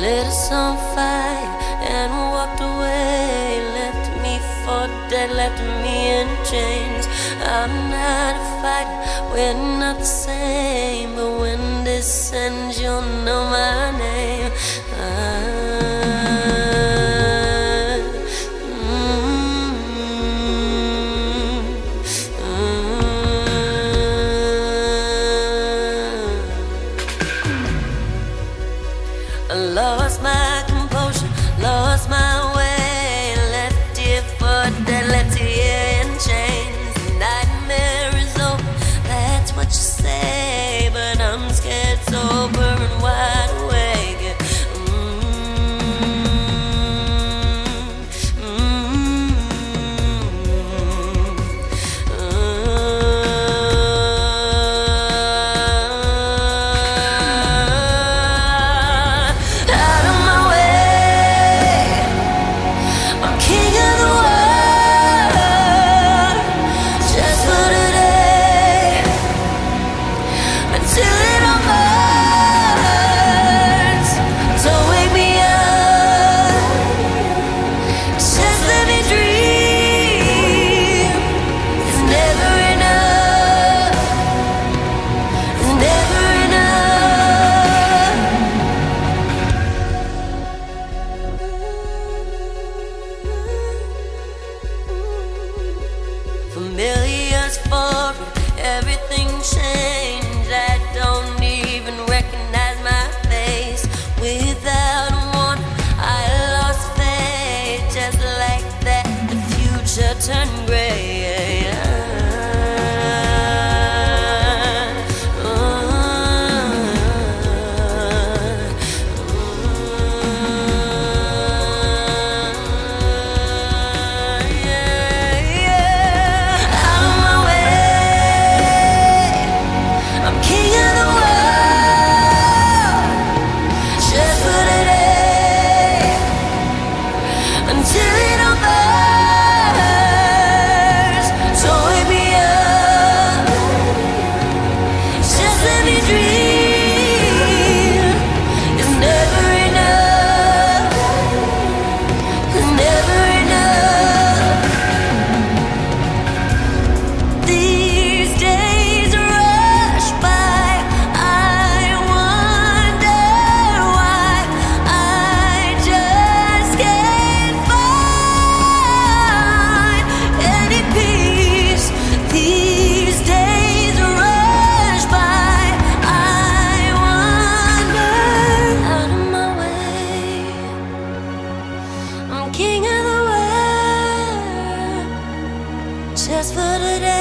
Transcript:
lit us on fire and walked away. Left me for dead, left me in chains. I'm not a fighter, we're not the same. But when this ends, you'll know my name. I lost my composure, lost my way. Left here for dead, left here in chains. The nightmare is over, that's what you say. But I'm scared, sober and wide awake. Familiars for everything changed. I don't even recognize my face. Without warning, I lost faith. Just like that, the future turned gray. King of the world, just for today.